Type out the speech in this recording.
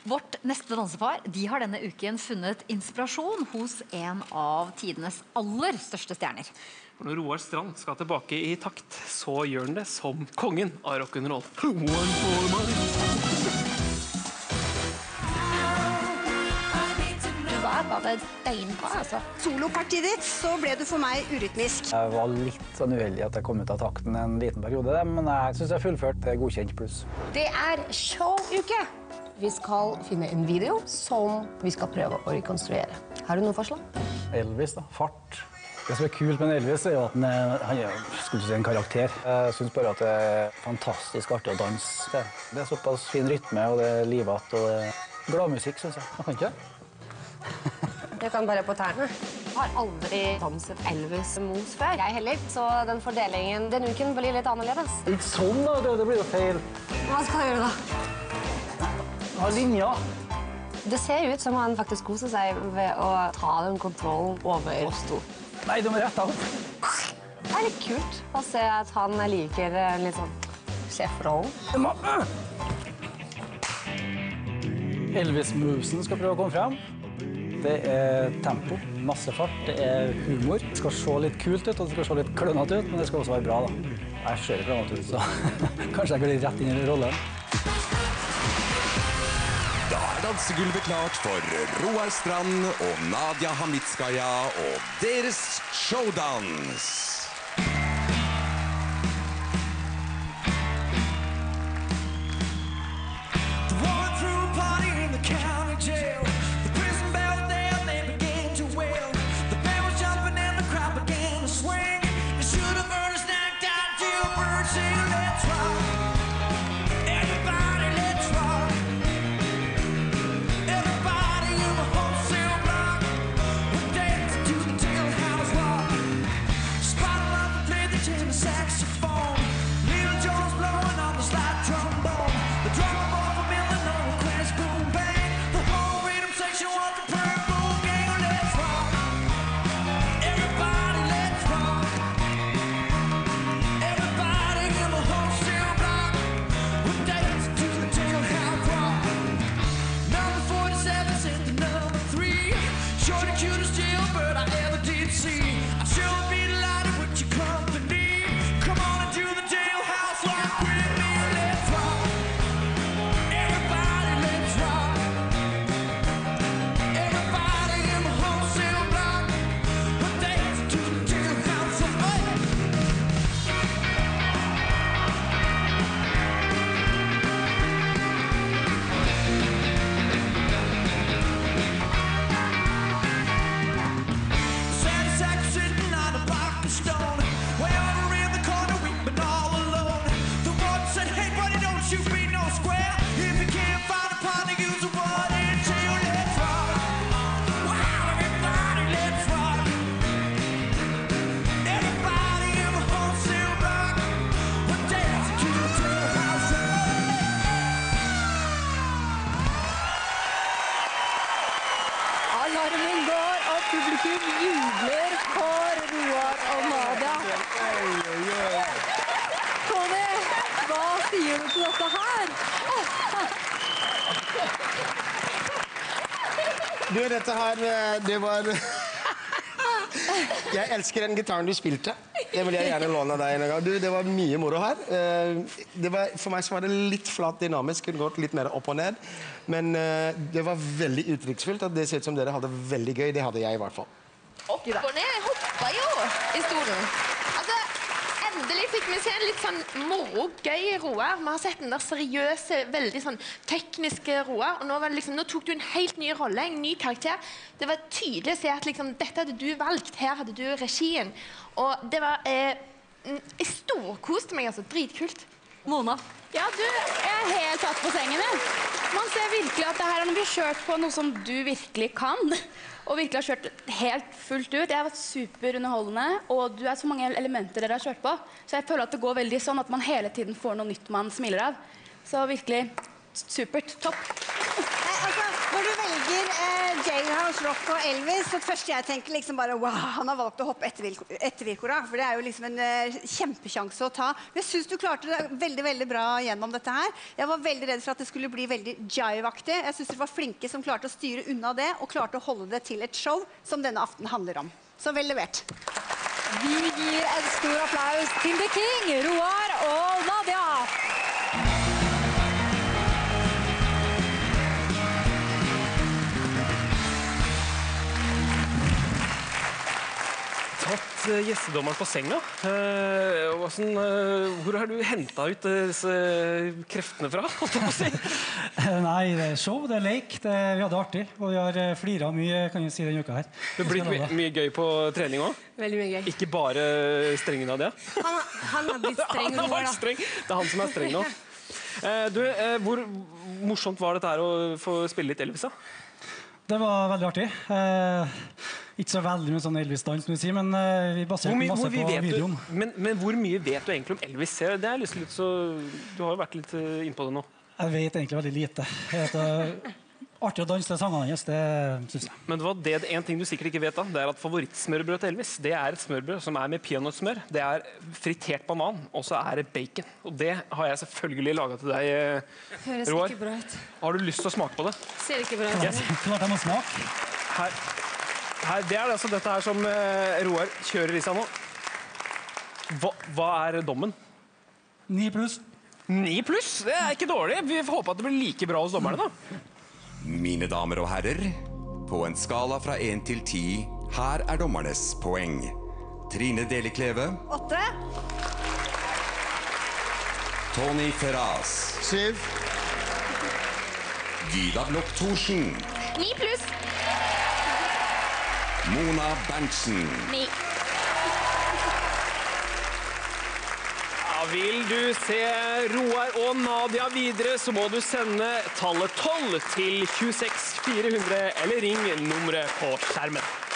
Vårt neste dansepar, de har denne uken funnet inspirasjon hos en av tidenes aller største stjerner. Når Roar Strand skal tilbake i takt, så gjør han det som kongen av rock'n'roll. Bare steinbra, altså. Solopartiet ditt, så ble du for meg urytmisk. Jeg var litt sånn uheldig at jeg kom ut av takten en liten periode, men jeg synes jeg fullførte godkjent pluss. Det er showuke. Vi skal finne en video som vi skal prøve å rekonstruere. Har du noen forslag? Elvis da, fart. Det som er kult med Elvis er jo at han er skulle si en karakter. Jeg synes bare at det er fantastisk artig å danse. Det er såpass fin rytme, og det er livat, og det er glad musikk, synes jeg. Man kan ikke det? Jeg kan bare på tærne. Jeg har aldri danset Elvis-mos før. Jeg heller, så den fordelingen den uken blir litt annerledes. Ikke sånn da, det blir jo feil. Hva skal jeg gjøre da? Ha linja. Det ser ut som han faktisk koser seg ved å ta den kontrollen over oss to. Nei, du må rette av. Det er litt kult å se at han liker litt sånn sjefrollen. Elvis-movesen skal prøve å komme frem. Det er tempo, masse fart, det er humor. Det skal se litt kult ut, og det skal se litt klønete ut, men det skal også være bra da. Jeg ser klønete ut, så kanskje jeg glir rett inn i rollen. Da er dansegulvet klart for Roar Strand og Nadia Hamitskaya og deres showdans. Alarmen går, og publikum jubler for Roar og Nadia. Tony, hva sier du til dette her? Du, dette her, det var... Jeg elsker den gitaren du spilte. Det vil jeg gjerne låne deg en gang. Du, det var mye moro her. For meg så var det litt flat dynamisk, kunne gått litt mer opp og ned. Men det var veldig uttrykksfullt, og det ser ut som dere hadde veldig gøy. Det hadde jeg i hvert fall. Opp og ned, jeg hoppet jo i stolen. Altså, endelig fikk vi se en litt sånn moro, gøy Roar. Vi har sett den der seriøse, veldig sånn tekniske Roar, og nå tok du en helt ny rolle, en ny karakter. Det var tydelig å se at liksom, dette hadde du valgt, her hadde du regien. Og det var, jeg storkoste meg, altså, dritkult. Mona? Ja, du er helt tatt på sengen, jeg. Man ser virkelig at det her har blitt kjørt på noe som du virkelig kan, og virkelig har kjørt helt fullt ut. Det har vært superunderholdende, og du er så mange elementer dere har kjørt på, så jeg føler at det går veldig sånn at man hele tiden får noe nytt man smiler av. Så virkelig supert, topp. Altså, når du velger velger Jailhouse Rock og Elvis, så det første jeg tenker liksom bare, wow, han har valgt å hoppe etter Virkora, for det er jo liksom en kjempesjanse å ta. Men jeg synes du klarte det veldig, veldig bra gjennom dette her. Jeg var veldig redd for at det skulle bli veldig jive-aktig. Jeg synes dere var flinke som klarte å styre unna det, og klarte å holde det til et show som denne aften handler om. Så vel levert. Vi gir en stor applaus til The King, Roar og Nadia. Tatt gjestedommeren på senga. Hvor har du hentet ut disse kreftene fra? Nei, det er show, det er leik. Vi hadde det artig, og vi har fliret mye, kan jeg si, denne uka her. Det har blitt mye gøy på trening også? Veldig mye gøy. Ikke bare strenge Nadia? Han har blitt streng nå, da. Det er han som er streng nå. Hvor morsomt var dette her å få spille litt Elvis, da? Det var veldig artig. Ikke så veldig mye sånn Elvis-dans, må jeg si, men vi baserte masse på videoen. Men hvor mye vet du egentlig om Elvis? Det er litt så... Du har jo vært litt innpå det nå. Jeg vet egentlig veldig lite. Artig å danse til sangene hennes, det synes jeg. Men det er en ting du sikkert ikke vet da, det er at favorittsmørbrød til Elvis, det er et smørbrød som er med peanøttsmør, det er fritert banan, og så er det bacon. Og det har jeg selvfølgelig laget til deg, Høres Roar. ikke bra ut. Har du lyst til å smake på det? Ser ikke bra ut. Klart jeg må smake. Det er altså dette her som Roar kjører i seg nå. Hva er dommen? 9+. 9+? Det er ikke dårlig. Vi får håpe at det blir like bra hos dommerne da. Mine damer og herrer, på en skala fra 1 til 10, her er dommernes poeng. Trine Deli Kleve. 8. Tony Ferraz. 7. Gyda Blokk Thorsen. 9+. Mona Berntsen. 9. Vil du se Roar og Nadia videre, så må du sende tallet 12 til 26 400 eller ring nummeret på skjermen.